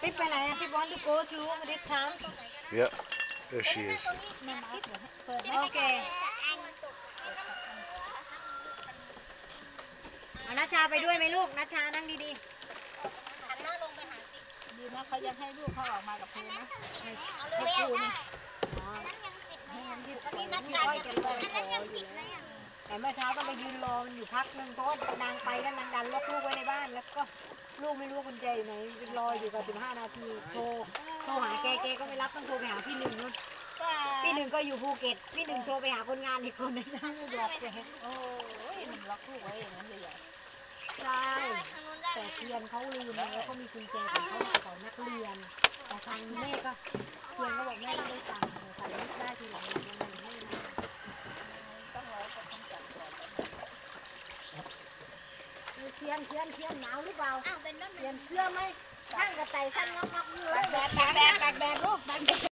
Pipไปไหนอะ Pip want to go to this town Yeah, there she is. โอเคเอานัชชาไปด้วยไหมลูกนัชชานั่งดีดีนะเขายังให้ลูกเขาออกมากับเธอนะให้กูนี่นี่นัดชาจะไปเลยแต่เมื่อเช้าต้องไปยืนรอมันอยู่พักนึงเพราะนางไปแล้วนางดันล็อกลูกไว้ในบ้านแล้วก็ลูกไม่รู้กุญแจอยู่ไหนรออยู่กับ15 นาทีโทรหาแกก็ไม่รับต้องโทรไปหาพี่หนึ่งนู่นพี่หนึ่งก็อยู่ภูเก็ตพี่หนึ่งโทรไปหาคนงานอีกคนนึงนะไม่บอกแกโอ้ยมันล็อกลูกไว้อย่างนั้นเลยใช่แต่เทียนเขาลืมแล้วเขามีกุญแจของเขานักเรียนแต่ทางแม่ก็เทียนก็บอกแม่ไม่ได้ตังค์ใส่ไม่ได้ทีหลังยังไงไม่ได้ต้องรอเขาต้องจัดก่อนเทียนหนาวหรือเปล่าเทียนเสื้อไหมข้างกระต่ายสั้นงอกๆเลยแบกลูก